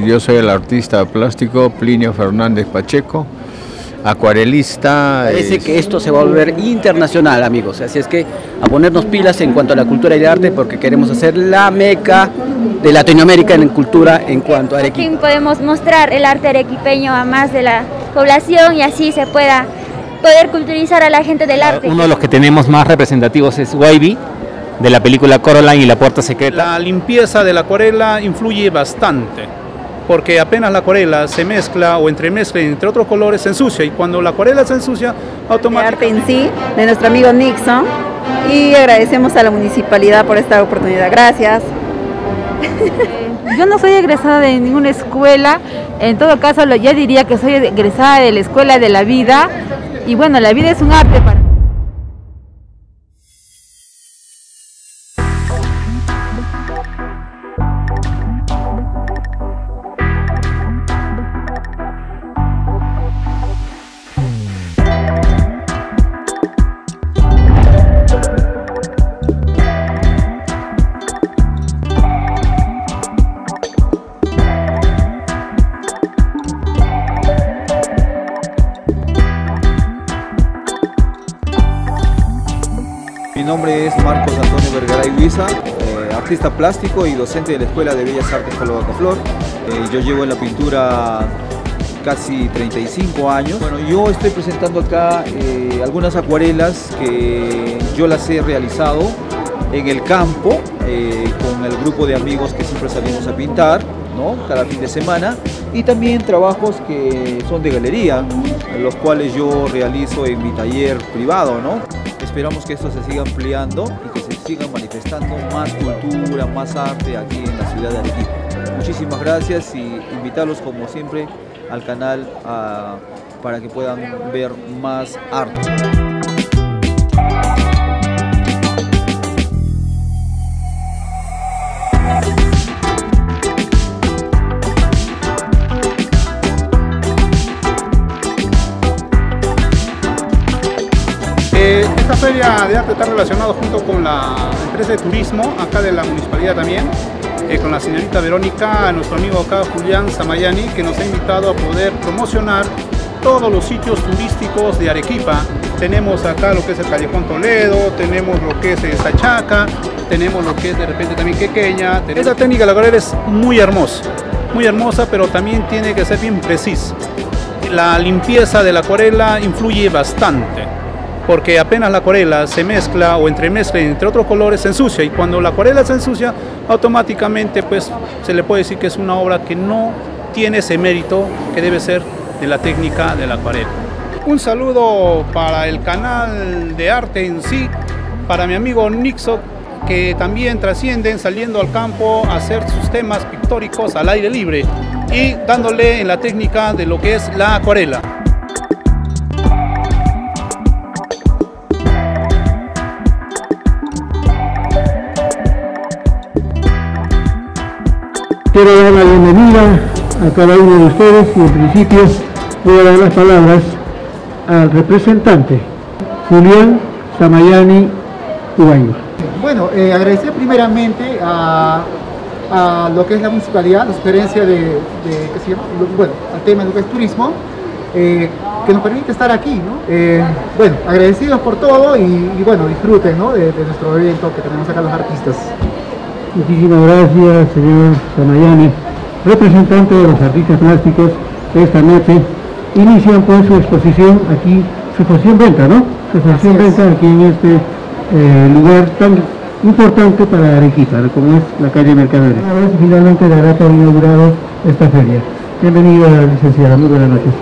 yo soy el artista plástico Plinio Fernández Pacheco, acuarelista. Parece que esto se va a volver internacional, amigos, así es que a ponernos pilas en cuanto a la cultura y el arte, porque queremos hacer la meca de Latinoamérica en cultura en cuanto a Arequipa. Aquí podemos mostrar el arte arequipeño a más de la población y así se pueda poder culturizar a la gente del arte. Uno de los que tenemos más representativos es Wavy, de la película Coraline y la puerta secreta. La limpieza de la acuarela influye bastante, porque apenas la acuarela se mezcla o entremezcla entre otros colores se ensucia, y cuando la acuarela se ensucia automáticamente... El arte en sí, de nuestro amigo Nixon, y agradecemos a la municipalidad por esta oportunidad. Gracias. Yo no soy egresada de ninguna escuela, en todo caso ya diría que soy egresada de la Escuela de la Vida, y bueno, la vida es un arte para... Mi nombre es Marcos Antonio Vergaray Huiza, artista plástico y docente de la Escuela de Bellas Artes Palo Bacaflor. Yo llevo en la pintura casi 35 años. Bueno, yo estoy presentando acá algunas acuarelas que yo las he realizado en el campo con el grupo de amigos que siempre salimos a pintar, ¿no? Cada fin de semana, y también trabajos que son de galería, los cuales yo realizo en mi taller privado, ¿no? Esperamos que esto se siga ampliando y que se siga manifestando más cultura, más arte aquí en la ciudad de Arequipa. Muchísimas gracias y invitarlos como siempre al canal para que puedan ver más arte. Esta feria de arte está relacionada junto con la empresa de turismo, acá de la municipalidad también, con la señorita Verónica, nuestro amigo acá Julián Samayani, que nos ha invitado a poder promocionar todos los sitios turísticos de Arequipa. Tenemos acá lo que es el Callejón Toledo, tenemos lo que es Sachaca, tenemos lo que es de repente también Quequeña. Esta técnica de la acuarela es muy hermosa, pero también tiene que ser bien precisa. La limpieza de la acuarela influye bastante, porque apenas la acuarela se mezcla o entremezcla entre otros colores se ensucia, y cuando la acuarela se ensucia automáticamente pues se le puede decir que es una obra que no tiene ese mérito que debe ser de la técnica de la acuarela. Un saludo para el canal de arte en sí, para mi amigo Nixon, que también trascienden saliendo al campo a hacer sus temas pictóricos al aire libre y dándole en la técnica de lo que es la acuarela. Quiero dar la bienvenida a cada uno de ustedes y en principio voy a dar las palabras al representante Julián Samayani Ubaño. Bueno, agradecer primeramente a lo que es la municipalidad, la sugerencia ¿qué se llama? Bueno, al tema de lo que es turismo, que nos permite estar aquí, ¿no? Bueno, agradecidos por todo y bueno, disfruten, ¿no? de nuestro evento que tenemos acá los artistas. Muchísimas gracias, señor Samayani. Representante de los artistas plásticos, esta noche inician pues su exposición aquí, su exposición venta, ¿no? Su exposición venta aquí en este lugar tan importante para Arequipa, como es la calle Mercaderes. A ver si finalmente dará por inaugurado esta feria. Bienvenida, licenciada, muy buenas noches.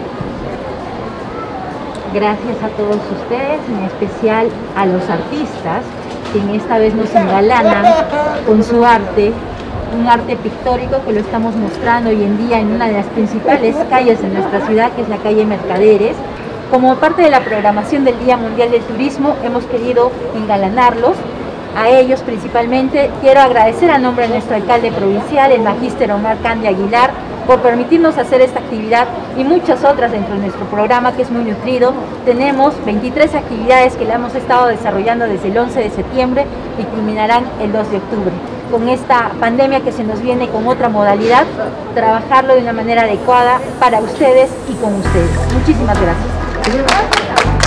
Gracias a todos ustedes, en especial a los artistas, quien esta vez nos engalanan con su arte, un arte pictórico que lo estamos mostrando hoy en día en una de las principales calles de nuestra ciudad, que es la calle Mercaderes. Como parte de la programación del Día Mundial del Turismo, hemos querido engalanarlos. A ellos principalmente quiero agradecer a nombre de nuestro alcalde provincial, el magíster Omar Candia Aguilar, por permitirnos hacer esta actividad y muchas otras dentro de nuestro programa, que es muy nutrido. Tenemos 23 actividades que la hemos estado desarrollando desde el 11 de septiembre y culminarán el 2 de octubre. con esta pandemia que se nos viene con otra modalidad, trabajarlo de una manera adecuada para ustedes y con ustedes. Muchísimas gracias.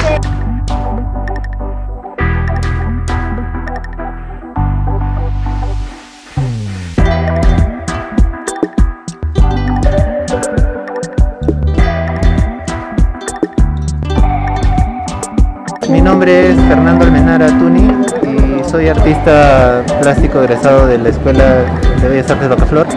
Mi nombre es Fernando Almenara Tuni y soy artista plástico egresado de la Escuela de Bellas Artes Bacaflor.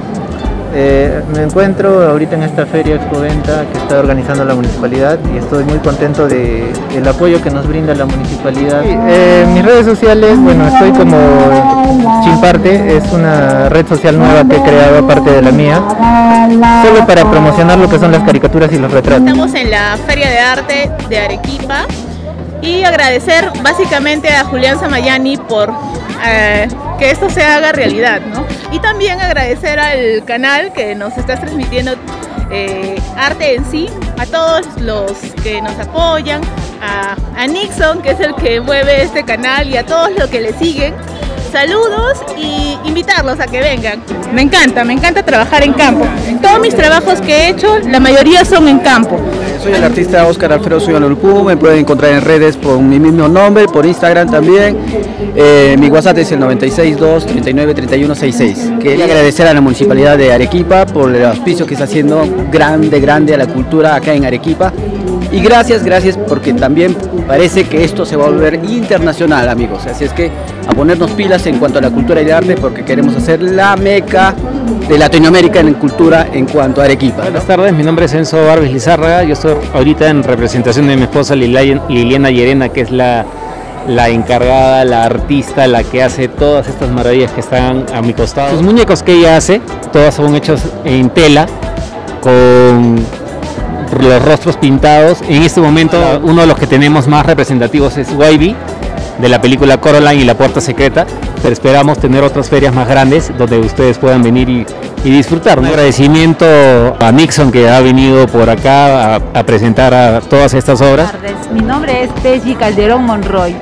Me encuentro ahorita en esta feria Expoventa que está organizando la municipalidad y estoy muy contento del apoyo que nos brinda la municipalidad. Mis redes sociales, bueno, estoy como Chimparte, es una red social nueva que he creado aparte de la mía, solo para promocionar lo que son las caricaturas y los retratos. Estamos en la Feria de Arte de Arequipa y agradecer básicamente a Julián Samayani por que esto se haga realidad, ¿no? Y también agradecer al canal que nos está transmitiendo Arte en Sí, a todos los que nos apoyan, a Nixon, que es el que mueve este canal, y a todos los que le siguen. Saludos y invitarlos a que vengan. Me encanta trabajar en campo. Todos mis trabajos que he hecho, la mayoría son en campo. Soy el artista Oscar Alfredo Suyanolupú, me pueden encontrar en redes por mi mismo nombre, por Instagram también. Mi WhatsApp es el 962 39 31 66. Quería agradecer a la Municipalidad de Arequipa por el auspicio que está haciendo grande a la cultura acá en Arequipa. Y gracias porque también parece que esto se va a volver internacional, amigos. Así es que a ponernos pilas en cuanto a la cultura y el arte, porque queremos hacer la meca de Latinoamérica en cultura en cuanto a Arequipa, ¿no? Buenas tardes, mi nombre es Enzo Barbis Lizárraga, yo estoy ahorita en representación de mi esposa Liliana Llerena, que es la encargada, la artista, la que hace todas estas maravillas que están a mi costado. Los muñecos que ella hace, todos son hechos en tela, con los rostros pintados. En este momento uno de los que tenemos más representativos es Wavy, de la película Coraline y la Puerta Secreta, pero esperamos tener otras ferias más grandes donde ustedes puedan venir y disfrutar. Un agradecimiento a Nixon, que ha venido por acá a presentar a todas estas obras. Buenas tardes, mi nombre es Teji Calderón Monroy.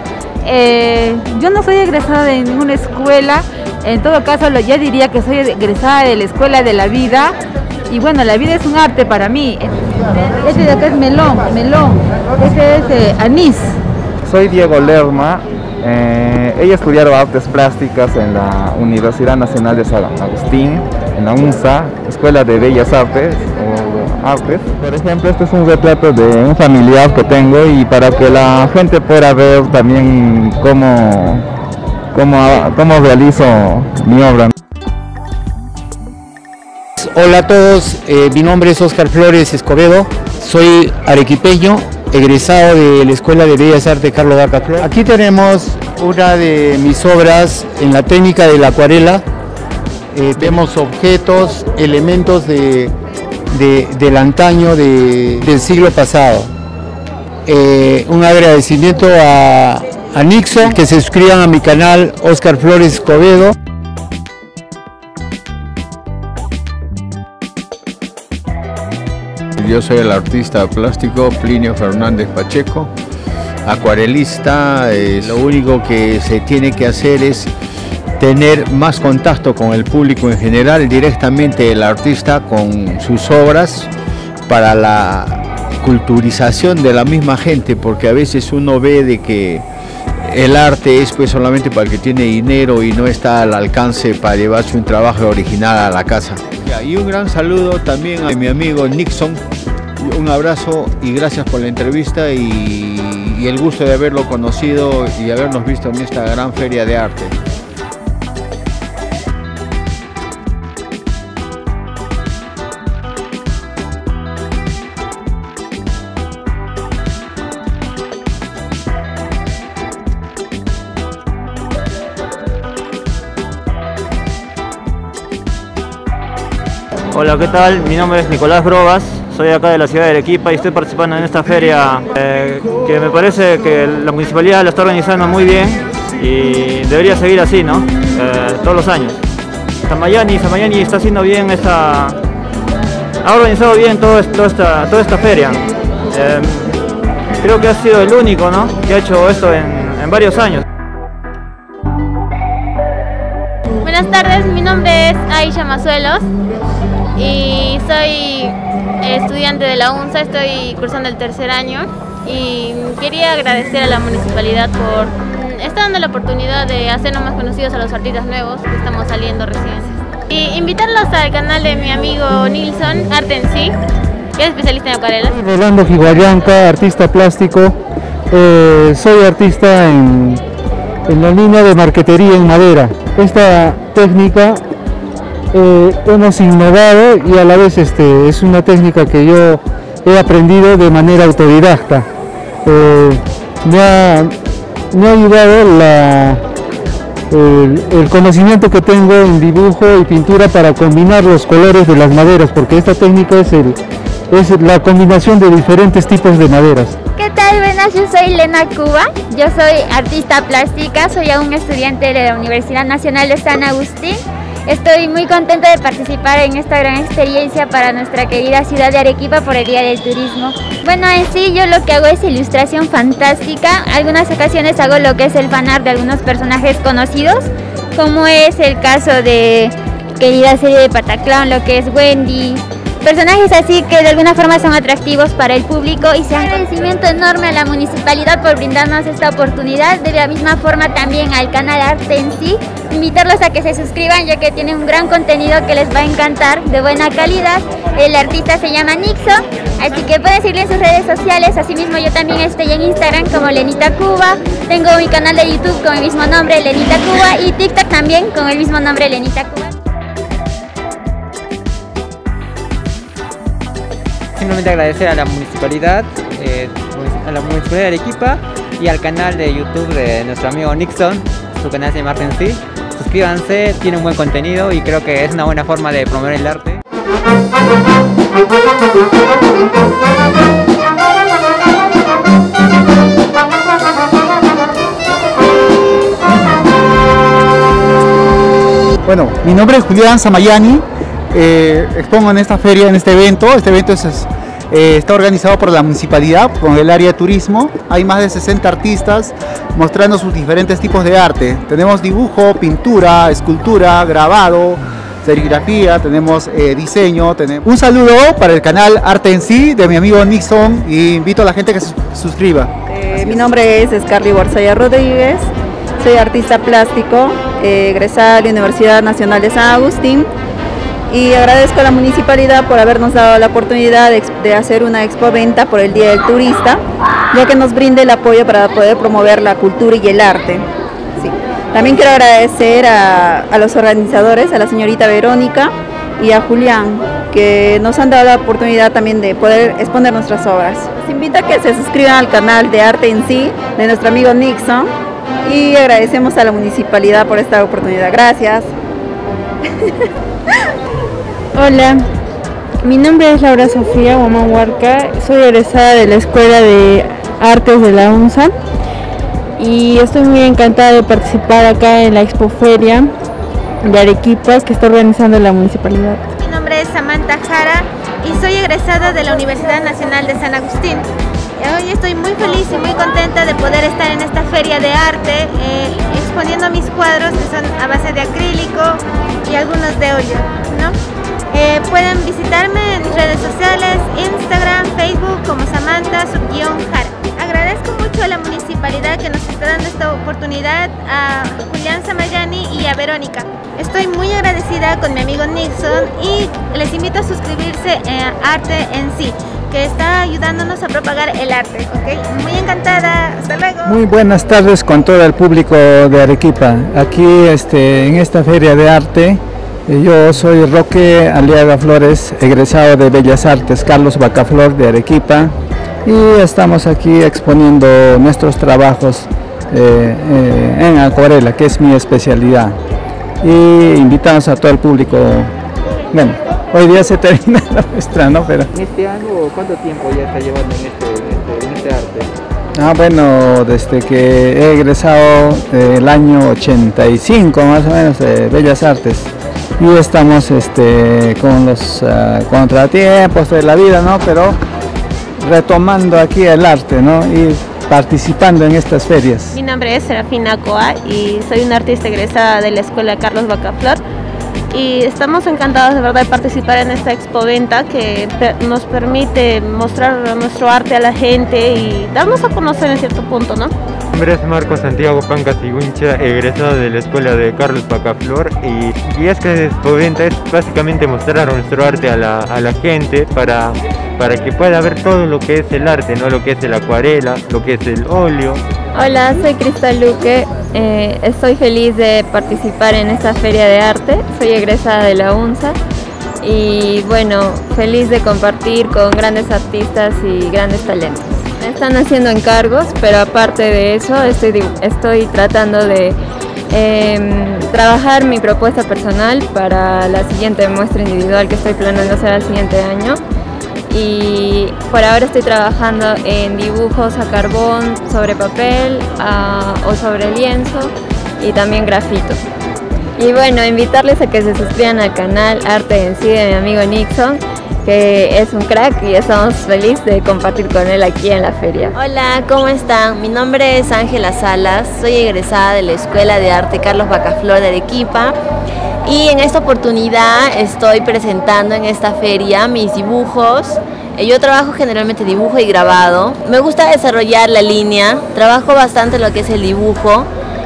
Yo no soy egresada de ninguna escuela, en todo caso ya diría que soy egresada de la Escuela de la Vida. Y bueno, la vida es un arte para mí. Este de acá es melón. Este es anís. Soy Diego Lerma. Ella estudiado artes plásticas en la Universidad Nacional de San Agustín, en la UNSA, Escuela de Bellas Artes o Artes. Por ejemplo, este es un retrato de un familiar que tengo, y para que la gente pueda ver también cómo realizo mi obra. Hola a todos, mi nombre es Oscar Flores Escobedo, soy arequipeño, egresado de la Escuela de Bellas Artes Carlos Bacaflor. Aquí tenemos una de mis obras en la técnica de la acuarela. Vemos objetos, elementos del antaño del siglo pasado. Un agradecimiento a Nixon, que se suscriban a mi canal Oscar Flores Escobedo. Yo soy el artista plástico Plinio Fernández Pacheco, acuarelista. Lo único que se tiene que hacer es tener más contacto con el público en general, directamente el artista con sus obras, para la culturización de la misma gente, porque a veces uno ve de que el arte es pues solamente para el que tiene dinero y no está al alcance para llevarse un trabajo original a la casa. Y un gran saludo también a mi amigo Nixon, un abrazo y gracias por la entrevista y el gusto de haberlo conocido y habernos visto en esta gran feria de arte. Hola, ¿qué tal? Mi nombre es Nicolás Brobas, soy acá de la ciudad de Arequipa y estoy participando en esta feria que me parece que la municipalidad la está organizando muy bien y debería seguir así, ¿no? Todos los años. Samayani está haciendo bien ha organizado bien toda esta feria. Creo que ha sido el único, ¿no?, que ha hecho esto en varios años. Buenas Buenas tardes, mi nombre es Aisha Mazuelos y soy estudiante de la UNSA, estoy cursando el tercer año y quería agradecer a la municipalidad por estar dando la oportunidad de hacernos más conocidos a los artistas nuevos que estamos saliendo recién. Y invitarlos al canal de mi amigo Nilson, Arte en Sí, que es especialista en acuarelas. Rolando Higuayanca, artista plástico. Soy artista en la línea de marquetería en madera. Esta técnica hemos innovado y a la vez es una técnica que yo he aprendido de manera autodidacta. Me ha ayudado el conocimiento que tengo en dibujo y pintura para combinar los colores de las maderas, porque esta técnica es la combinación de diferentes tipos de maderas. ¿Qué tal? Buenas, yo soy Lena Cuba, yo soy artista plástica, soy aún estudiante de la Universidad Nacional de San Agustín. Estoy muy contenta de participar en esta gran experiencia para nuestra querida ciudad de Arequipa por el Día del Turismo. Bueno, en sí yo lo que hago es ilustración fantástica, algunas ocasiones hago lo que es el fanart de algunos personajes conocidos, como es el caso de querida serie de Pataclown, lo que es Wendy. Personajes así que de alguna forma son atractivos para el público y un agradecimiento enorme a la municipalidad por brindarnos esta oportunidad, de la misma forma también al canal Arte en Sí, invitarlos a que se suscriban ya que tiene un gran contenido que les va a encantar, de buena calidad. El artista se llama Nixon, así que pueden seguirle en sus redes sociales. Asimismo yo también estoy en Instagram como Lenita Cuba, tengo mi canal de YouTube con el mismo nombre, Lenita Cuba, y TikTok también con el mismo nombre, Lenita Cuba. Simplemente agradecer a la municipalidad de Arequipa y al canal de YouTube de nuestro amigo Nixon, su canal se llama Arte en Sí. Suscríbanse, tiene un buen contenido y creo que es una buena forma de promover el arte. Bueno, mi nombre es Julián Samayani. Expongo en esta feria, en este evento. Este evento está organizado por la municipalidad con el área de turismo. Hay más de 60 artistas mostrando sus diferentes tipos de arte. Tenemos dibujo, pintura, escultura, grabado, serigrafía, tenemos diseño. Un saludo para el canal Arte en Sí de mi amigo Nixon y invito a la gente que se suscriba. Mi nombre es Scarly Borzaya Rodríguez, soy artista plástico, egresada de la Universidad Nacional de San Agustín. Y agradezco a la municipalidad por habernos dado la oportunidad de hacer una expoventa por el Día del Turista, ya que nos brinde el apoyo para poder promover la cultura y el arte. Sí. También quiero agradecer a los organizadores, a la señorita Verónica y a Julián, que nos han dado la oportunidad también de poder exponer nuestras obras. Les invito a que se suscriban al canal de Arte en Sí de nuestro amigo Nixon y agradecemos a la municipalidad por esta oportunidad. Gracias. Hola, mi nombre es Laura Sofía Guamán Huarca, soy egresada de la Escuela de Artes de la UNSA y estoy muy encantada de participar acá en la Expoferia de Arequipa que está organizando la municipalidad. Mi nombre es Samantha Jara y soy egresada de la Universidad Nacional de San Agustín. Hoy estoy muy feliz y muy contenta de poder estar en esta feria de arte exponiendo mis cuadros que son a base de acrílico y algunos de óleo, ¿no? Pueden visitarme en mis redes sociales, Instagram, Facebook como Samantha_Jara. Agradezco mucho a la municipalidad que nos está dando esta oportunidad, a Julián Samayani y a Verónica. Estoy muy agradecida con mi amigo Nixon y les invito a suscribirse a Arte en Sí, que está ayudándonos a propagar el arte, ¿ok? Muy encantada, hasta luego. Muy buenas tardes con todo el público de Arequipa. Aquí en esta feria de arte, yo soy Roque Aliaga Flores, egresado de Bellas Artes Carlos Bacaflor de Arequipa y estamos aquí exponiendo nuestros trabajos en acuarela, que es mi especialidad. Y invitamos a todo el público. Bueno, hoy día se termina la muestra, ¿no? Pero ¿Este año cuánto tiempo ya está llevando en este arte? Bueno, desde que he egresado el año 85 más o menos de Bellas Artes y estamos con los contratiempos de la vida, ¿no? Pero retomando aquí el arte, ¿no? Y participando en estas ferias? Mi nombre es Serafina Coa y soy una artista egresada de la Escuela Carlos Bacaflor. Y estamos encantados de verdad de participar en esta expoventa que nos permite mostrar nuestro arte a la gente y darnos a conocer en cierto punto, ¿no? Mi nombre es Marco Santiago Pancas Iguincha, egresado de la Escuela de Carlos Bacaflor, y es que expoventa es básicamente mostrar nuestro arte a la gente para que pueda ver todo lo que es el arte, ¿no? Lo que es el acuarela, lo que es el óleo. Hola, soy Cristal Luque, estoy feliz de participar en esta feria de arte, soy egresada de la UNSA y bueno, feliz de compartir con grandes artistas y grandes talentos. Me están haciendo encargos, pero aparte de eso estoy tratando de trabajar mi propuesta personal para la siguiente muestra individual que estoy planeando hacer el siguiente año. Y por ahora estoy trabajando en dibujos a carbón sobre papel o sobre lienzo y también grafito. Y bueno, invitarles a que se suscriban al canal Arte en Sí de mi amigo Nixon, que es un crack y estamos felices de compartir con él aquí en la feria. Hola, ¿cómo están? Mi nombre es Ángela Salas, soy egresada de la Escuela de Arte Carlos Bacaflor de Arequipa. Y en esta oportunidad estoy presentando en esta feria mis dibujos. Yo trabajo generalmente dibujo y grabado. Me gusta desarrollar la línea, trabajo bastante lo que es el dibujo.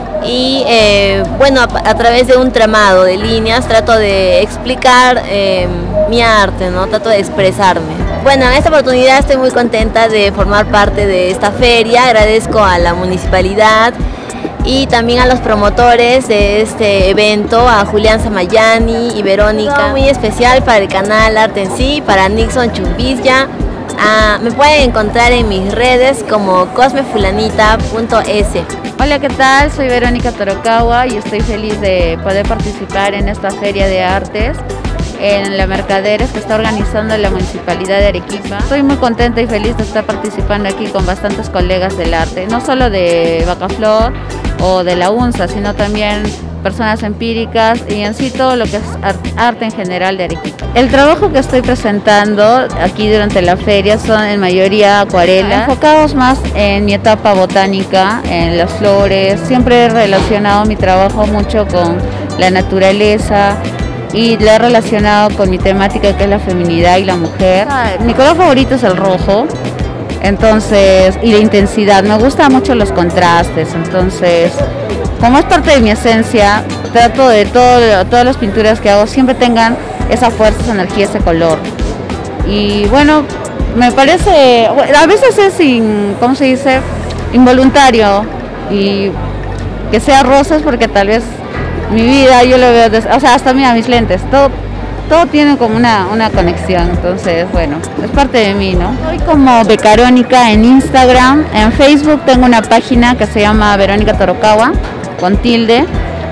Y bueno, a través de un tramado de líneas trato de explicar mi arte, ¿no? Trato de expresarme. Bueno, en esta oportunidad estoy muy contenta de formar parte de esta feria. Agradezco a la municipalidad y también a los promotores de este evento, a Julián Samayani y Verónica. Muy especial para el canal Arte en Sí, para Nixon Chumbilla. Me pueden encontrar en mis redes como cosmefulanita.es. Hola, ¿qué tal? Soy Verónica Torokawa y estoy feliz de poder participar en esta feria de artes en la Mercaderes que está organizando la Municipalidad de Arequipa. Estoy muy contenta y feliz de estar participando aquí con bastantes colegas del arte, no solo de Bacaflor o de la UNSA, sino también personas empíricas y en sí todo lo que es arte en general de Arequipa. El trabajo que estoy presentando aquí durante la feria son en mayoría acuarelas, enfocados más en mi etapa botánica, en las flores. Siempre he relacionado mi trabajo mucho con la naturaleza y la he relacionado con mi temática que es la feminidad y la mujer. Mi color favorito es el rojo, entonces, y la intensidad. Me gustan mucho los contrastes, entonces, como es parte de mi esencia, trato de todas las pinturas que hago siempre tengan esa fuerza, esa energía, ese color. Y bueno, me parece, a veces es ¿cómo se dice? Involuntario y que sea rosas porque tal vez mi vida yo lo veo, o sea, hasta mira mis lentes, todo tiene como una conexión, entonces bueno, es parte de mí, ¿no? Soy como Becarónica en Instagram, en Facebook tengo una página que se llama Verónica Torokawa, con tilde,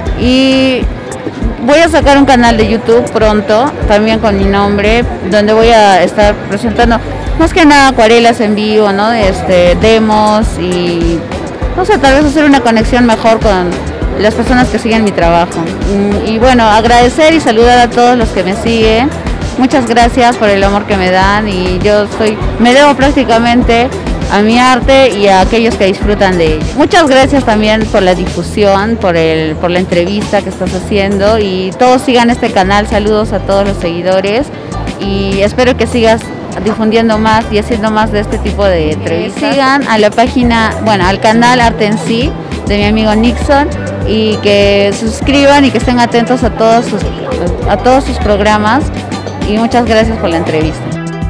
y voy a sacar un canal de YouTube pronto, también con mi nombre, donde voy a estar presentando más que nada acuarelas en vivo, ¿no? Demos y, no sé, tal vez hacer una conexión mejor con las personas que siguen mi trabajo. Y bueno, agradecer y saludar a todos los que me siguen. Muchas gracias por el amor que me dan y me debo prácticamente a mi arte y a aquellos que disfrutan de ello. Muchas gracias también por la difusión, por la entrevista que estás haciendo y todos sigan este canal. Saludos a todos los seguidores y espero que sigas difundiendo más y haciendo más de este tipo de entrevistas. Sigan a la página, bueno, al canal Arte en Sí de mi amigo Nixon y que se suscriban y que estén atentos a todos sus programas y muchas gracias por la entrevista.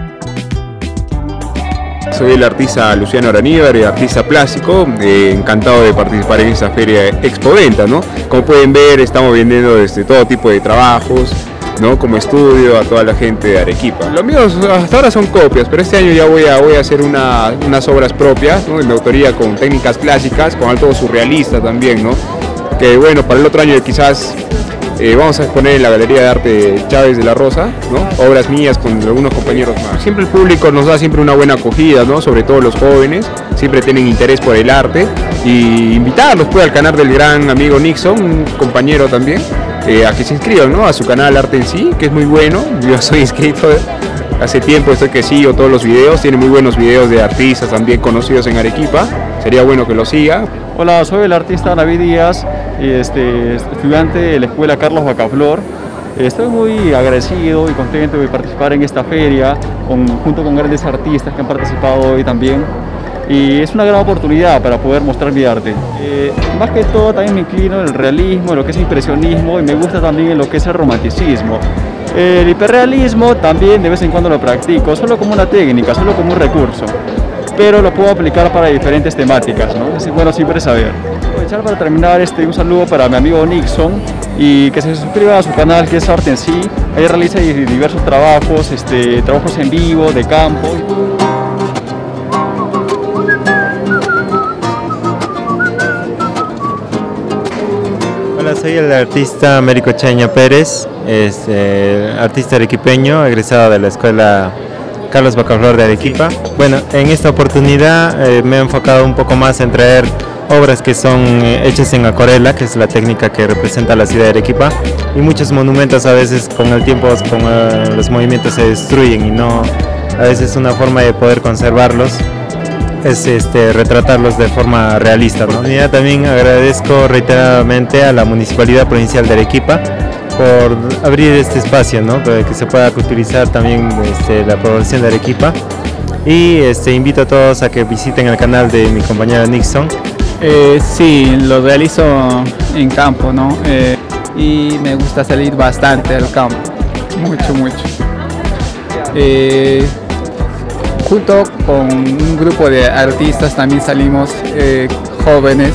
Soy el artista Luciano Araníbar, artista plástico, encantado de participar en esta feria expoventa, ¿no? Como pueden ver, estamos vendiendo todo tipo de trabajos, ¿no? Como estudio a toda la gente de Arequipa. Los míos hasta ahora son copias, pero este año ya voy a hacer unas obras propias, ¿no? En autoría con técnicas clásicas, con algo surrealista también, ¿no? Que bueno, para el otro año quizás vamos a exponer en la Galería de Arte Chávez de la Rosa, ¿no? Obras mías con algunos compañeros más. Siempre el público nos da siempre una buena acogida, ¿no? Sobre todo los jóvenes, siempre tienen interés por el arte y invitarlos pues al canal del gran amigo Nixon, un compañero también, a que se inscriban, ¿no? A su canal Arte en Sí, que es muy bueno. Yo soy inscrito hace tiempo, estoy que sigo todos los videos, tiene muy buenos videos de artistas también conocidos en Arequipa. sería bueno que lo siga. Hola, soy el artista David Díaz, estudiante de la Escuela Carlos Bacaflor. Estoy muy agradecido y contento de participar en esta feria junto con grandes artistas que han participado hoy también. Y es una gran oportunidad para poder mostrar mi arte. Más que todo también me inclino en el realismo, en lo que es impresionismo, y me gusta también en lo que es el romanticismo. El hiperrealismo también de vez en cuando lo practico, solo como una técnica, solo como un recurso, pero lo puedo aplicar para diferentes temáticas, ¿no? Es bueno siempre saber. Aprovechar para terminar un saludo para mi amigo Nixon, y que se suscriba a su canal, que es Arte en Sí. Ahí realiza diversos trabajos, trabajos en vivo, de campo. Hola, soy el artista Américo Chaña Pérez, artista arequipeño, egresado de la Escuela Carlos Bacaflor de Arequipa. Bueno, en esta oportunidad me he enfocado un poco más en traer obras que son hechas en acuarela, que es la técnica que representa la ciudad de Arequipa, y muchos monumentos a veces con el tiempo, con los movimientos se destruyen, y no, a veces una forma de poder conservarlos es retratarlos de forma realista, ¿no? Y también agradezco reiteradamente a la Municipalidad Provincial de Arequipa por abrir este espacio, ¿no? Para que se pueda utilizar también la población de Arequipa, y invito a todos a que visiten el canal de mi compañera Nixon. Sí, lo realizo en campo, ¿no? Y me gusta salir bastante al campo, mucho. Junto con un grupo de artistas también salimos jóvenes,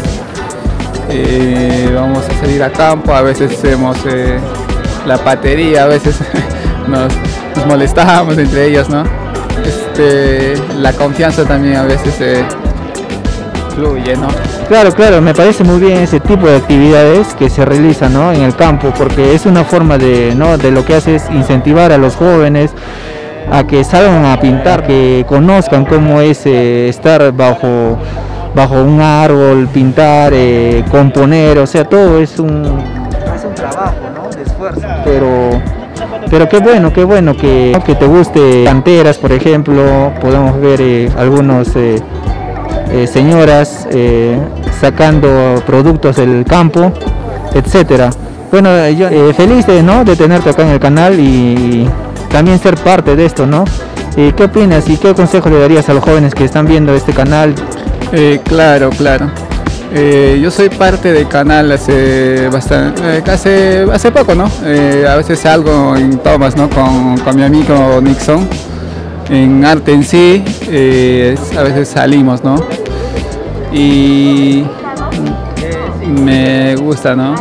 vamos a salir a campo, a veces hacemos la patería, a veces nos molestamos entre ellos, ¿no? La confianza también a veces fluye, ¿no? Claro, me parece muy bien ese tipo de actividades que se realizan, ¿no?, en el campo, porque es una forma de lo que hace es incentivar a los jóvenes a que salgan a pintar, que conozcan cómo es estar bajo un árbol, pintar, componer, o sea, todo es un trabajo, ¿no?, de esfuerzo. Pero qué bueno que te guste canteras, por ejemplo. Podemos ver algunos señoras sacando productos del campo, etcétera. Bueno, yo feliz de tenerte acá en el canal y también ser parte de esto, ¿no? ¿Qué opinas y qué consejo le darías a los jóvenes que están viendo este canal? Claro. Yo soy parte del canal hace poco, ¿no? A veces salgo en tomas, ¿no?, con mi amigo Nixon. En Arte en Sí, a veces salimos, ¿no? Y me gusta, ¿no?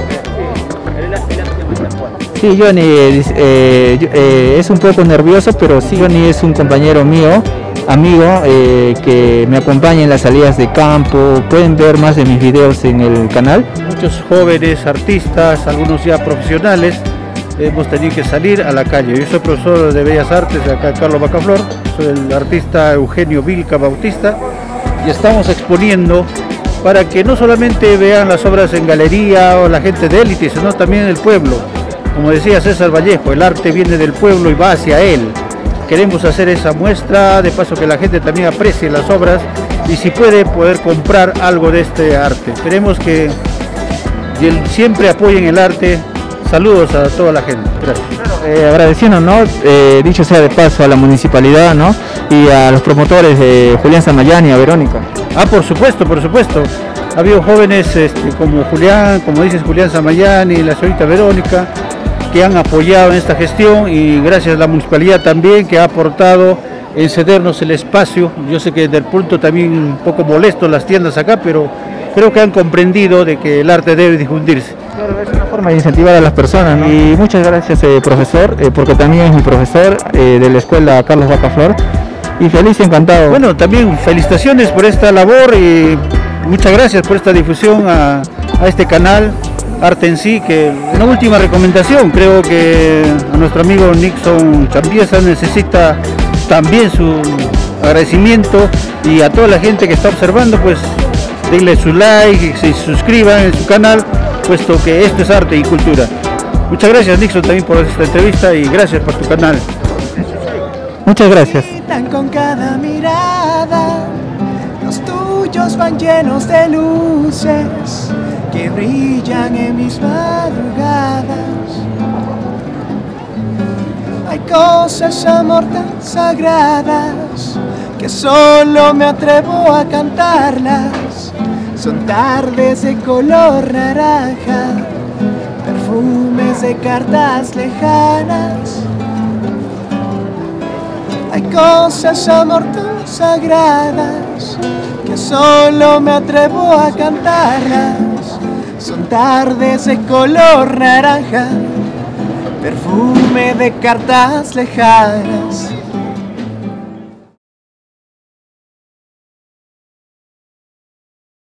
Sí, Johnny es un poco nervioso, pero sí, Johnny es un compañero mío, amigo, que me acompaña en las salidas de campo. Pueden ver más de mis videos en el canal. Muchos jóvenes artistas, algunos ya profesionales, hemos tenido que salir a la calle. Yo soy profesor de Bellas Artes de acá de Carlos Bacaflor, soy el artista Eugenio Vilca Bautista, y estamos exponiendo para que no solamente vean las obras en galería o la gente de élite, sino también el pueblo. Como decía César Vallejo, el arte viene del pueblo y va hacia él. Queremos hacer esa muestra, de paso que la gente también aprecie las obras y si puede poder comprar algo de este arte. Esperemos que siempre apoyen el arte. Saludos a toda la gente. Gracias. Agradeciendo, ¿no? Dicho sea de paso, a la municipalidad, ¿no?, y a los promotores de Julián Samayán y a Verónica. Por supuesto. Ha habido jóvenes como Julián, como dices, Julián Samayán y la señorita Verónica, que han apoyado en esta gestión, y gracias a la municipalidad también, que ha aportado en cedernos el espacio. Yo sé que del punto también un poco molesto las tiendas acá, pero creo que han comprendido de que el arte debe difundirse. Claro, es una forma de incentivar a las personas, ¿no? Y muchas gracias, profesor, porque también es mi profesor de la Escuela Carlos Bacaflor, y feliz y encantado. Bueno, también felicitaciones por esta labor y muchas gracias por esta difusión a este canal Arte en Sí, que una última recomendación, creo que a nuestro amigo Nixon Champieza necesita también su agradecimiento, y a toda la gente que está observando, pues denle su like y se suscriban en su canal, puesto que esto es arte y cultura. Muchas gracias, Nixon, también por esta entrevista, y gracias por tu canal. Muchas gracias. Con cada mirada, los tuyos ellos van llenos de luces que brillan en mis madrugadas. Hay cosas, amor, tan sagradas que solo me atrevo a cantarlas. Son tardes de color naranja, perfumes de cartas lejanas. Hay cosas, amor, tan sagradas que solo me atrevo a cantarlas. Son tardes de color naranja, perfume de cartas lejanas.